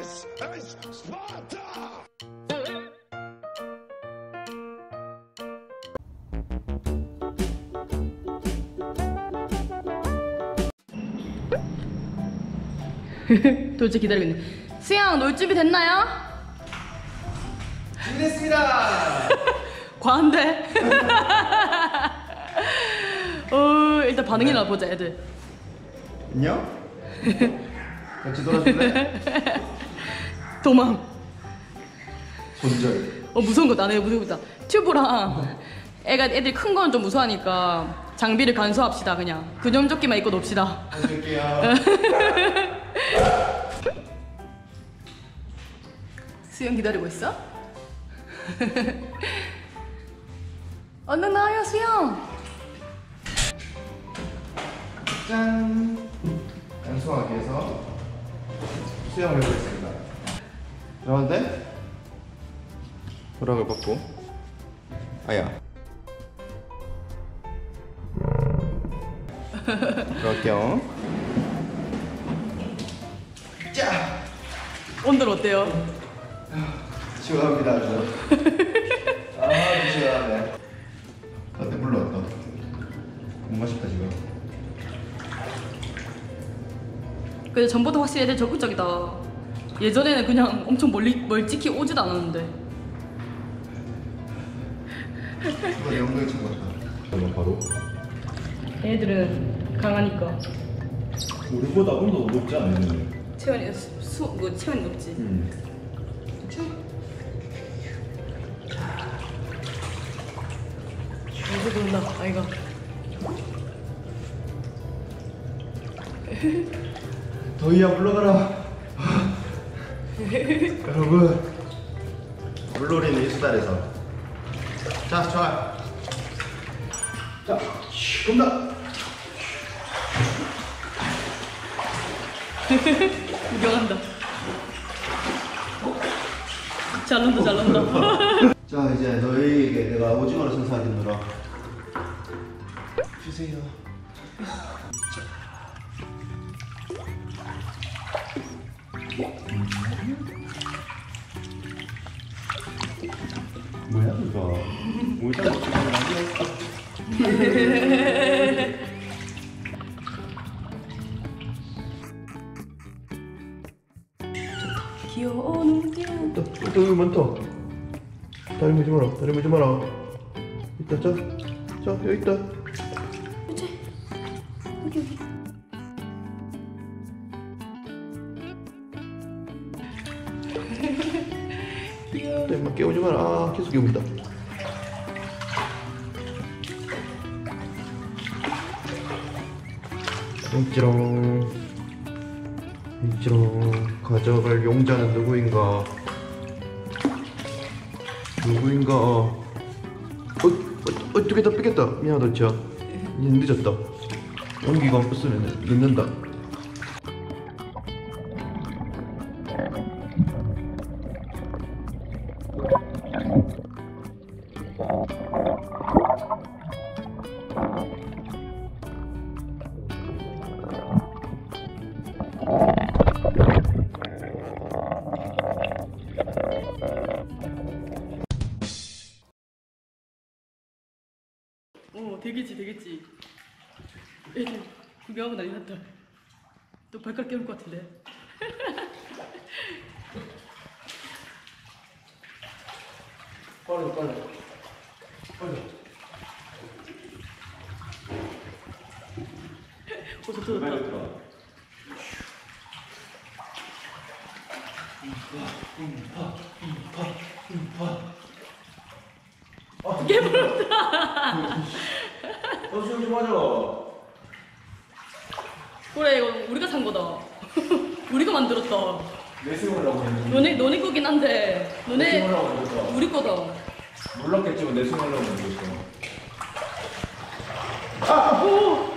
This is Sparta! 도대체 기다리고 있네. 수영 놀 준비 됐나요? 준비됐습니다. 과한데? 일단 반응이나 보자 애들. 안녕? 같이 놀아줄래? 도망. 손절. 무서운 거 나네. 무서운 거다. 튜브랑 애들 큰 건 좀 무서워하니까 장비를 간소합시다. 그냥 근염조끼만 입고 놉시다. 할게요. 수영 기다리고 있어? 얼른 나와요 수영. 짠. 간소하게 해서 수영을 해보겠습니다. 들어가는데 허락을 받고 아야. 들어갈게요. 자. 온도 어때요? 시원합니다. 아주. 아주 시원하네. 어때? 물로 어떠? 못 마셨다 지금. 근데 전보다 확실히 애들 적극적이다. 예전에는 그냥 엄청 멀찍히 오지도 않았는데. 이거 영동의 친구 같다. 그러면 바로 애들은 강하니까. 우리보다 온도 높지 않았는데. 체온이 체온이 높지. 어디서 그런다 아이가. 더위야 물러가라. 여러분 물놀이는 이수달에서. 자 좋아. 자 온다. 구경한다. 잘 논다 잘 논다. 자 이제 너희에게 내가 오징어를 선사하겠노라. 주세요. 뭐야 이거? 모자 먹고 나왔어. 귀여운 우리. 또 여기 많다. 다리 물지 마라. 다리 물지 마라. 있다. 자 여기 있다. 그치? 여기. 귀여워. 또 깨우지 마라. 아 계속 깨운다. 있지롱. 가져갈 용자는 누구인가? 어떻게 다 뺏겼다. 미안하다 진짜. 이제 늦었다. 용기가 없으면 늦는다. 되겠지. 애들 구경하고 난리 났다. 또 발가락 깨물 것 같은데. 빨리. 좋다. 깨물었다. 수영 좀 하자. 그래 이거 우리가 산 거다. 우리가 만들었다. 내 수영하려고 했는데. 너네 거긴 한데 너네 우리 거다. 몰랐겠지만 내 수영하려고 했는데. 오!